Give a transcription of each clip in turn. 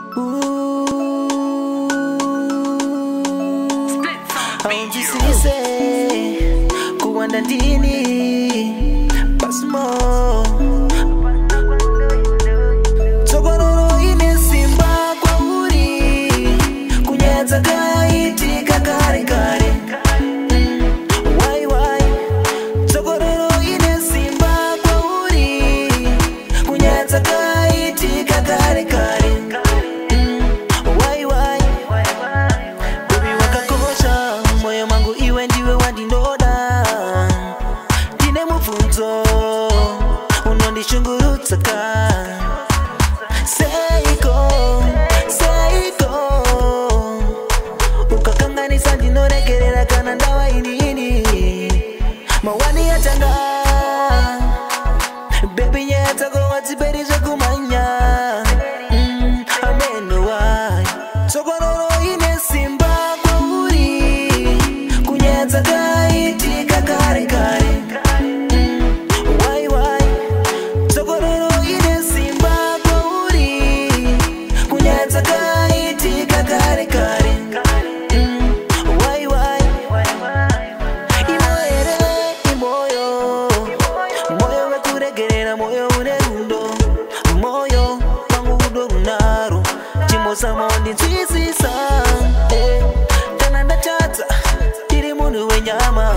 Aunjisise kuwanda ndini pasmo Tsokororo ine simba kwa uri kunyadza kaitika kare kare Wai wai Tsokororo ine simba kwa uri kunyadza kaitika kare kare Wai wai Baby wakakosha moyo mangu iwe ndiwe wandinoda Tine mufunzo unondishungurutsa ka Seiko ukakanganisa ndinoregerera kana ndawa inini mawani yatanga Baby nyatako watsiperizve kumanya Ameno wai Tsokororo ine simba kwa uri kunyadza kaitika kare kare Wai wai Tsokororo ine simba kwa uri kunyadza kaitika kare kare Wai wai Imoere imoyo Moyo wekuregerera moyo une rundo Moyo pangu udo runaro Chimosa mondi nzisisa Tana ndachata tiri munu wenyama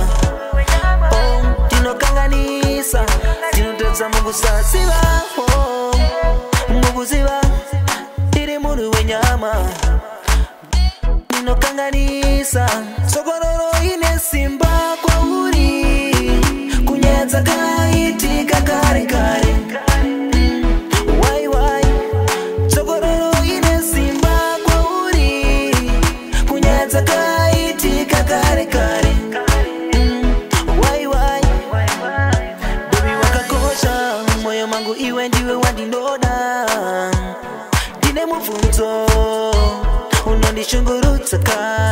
Tinokanganisa Tinototsa mungu sasiva Mungu ziva tiri munu wenyama Tinokanganisa Tsokororo ine simba kwa uri kunyadza kaitika kare kare Wai wai Tsokororo ine simba kwa uri kunyadza kaitika kare kare Wai wai Baby wakakosha moyo mangu iwe ndiwe wandinoda Tine mufunzo unondishungurutsa ka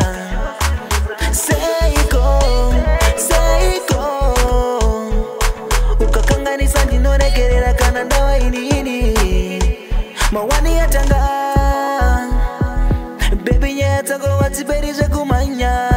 Seiko ukakanganisa ndinoregerera kana ndawa inini mawani yatanga Baby nyatako watsiperizve kumanya